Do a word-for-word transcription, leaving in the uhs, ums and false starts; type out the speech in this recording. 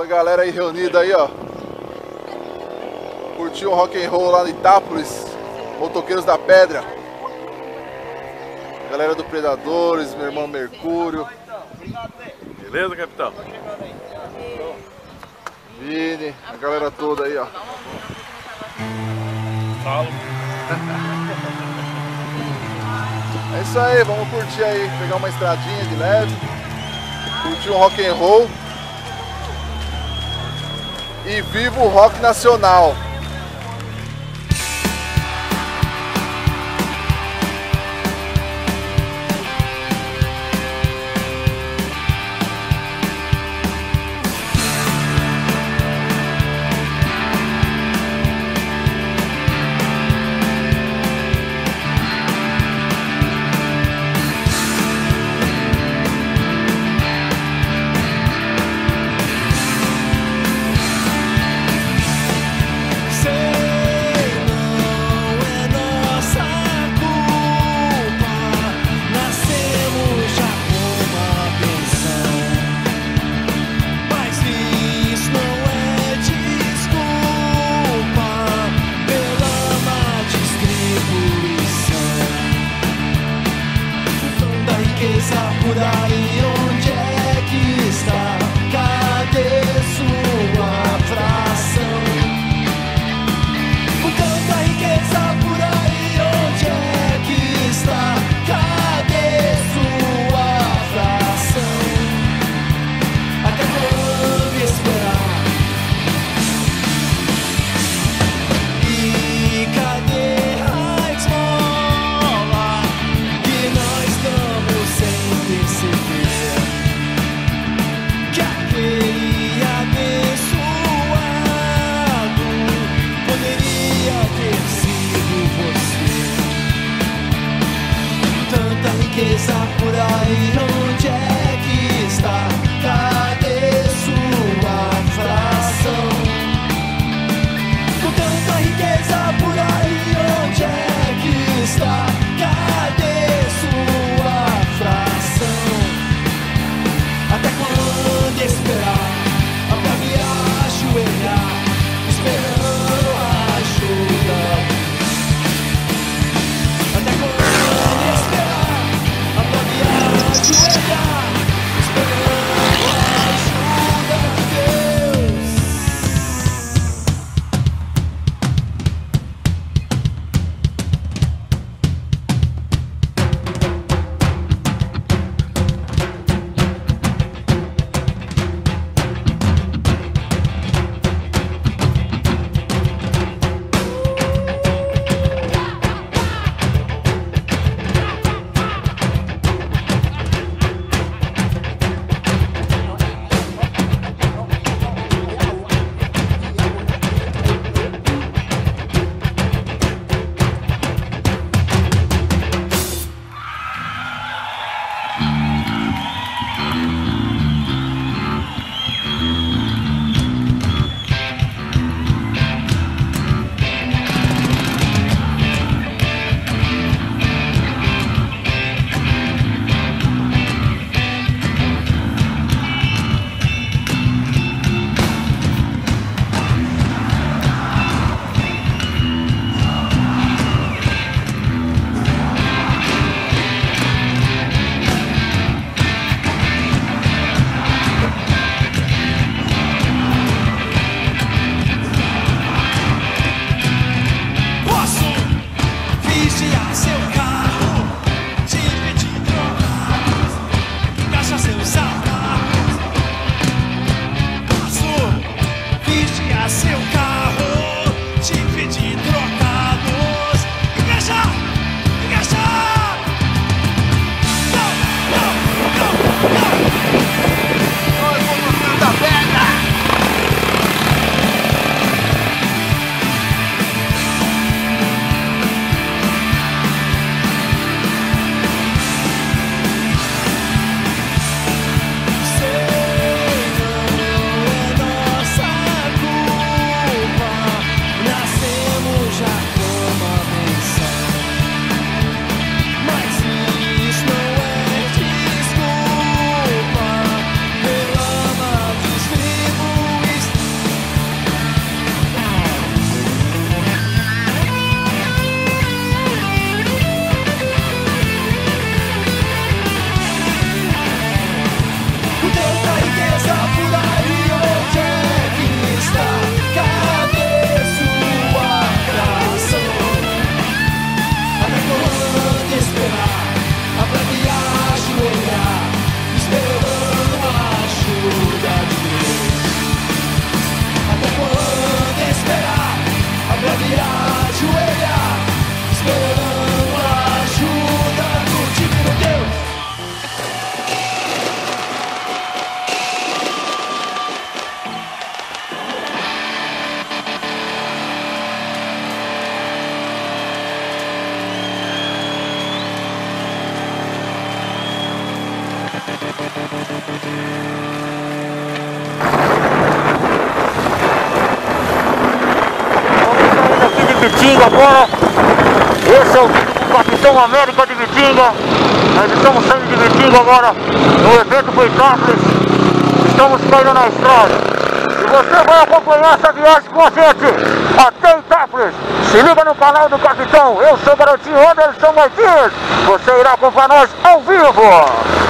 Essa galera aí reunida aí, ó. Curtiu o rock and roll lá no Itápolis, Motoqueiros da Pedra. Galera do Predadores, meu irmão Mercúrio. Beleza, capitão? Vini, a galera toda aí, ó. Fala. É isso aí, vamos curtir aí, pegar uma estradinha de leve, curtir um rock and roll e viva o rock nacional. Por aí, onde é que está? Cadê sua fração? Com tanta riqueza por aí, onde é que está? Cadê sua fração? Até quando esperar? E cadê a esmola que nós estamos sem perceber que aquele abençoado poderia ter sido você? Tanta riqueza por aí, onde é que está? Cadê sua fração? Com tanta riqueza por aí, onde é que está? Cadê sua fração? Até quando esperar? Até me ajoelhar, esperando ajuda. Até quando esperar? Até me ajoelhar. Aqui de Bitinga agora. Esse é o vídeo do Capitão América de Bitinga. Nós estamos saindo de Bitinga agora no evento do Itápolis. Estamos caindo na estrada. E você vai acompanhar essa viagem com a gente até Itápolis. Se liga no canal do Capitão. Eu sou o garotinho Anderson Martins. Você irá acompanhar nós ao vivo.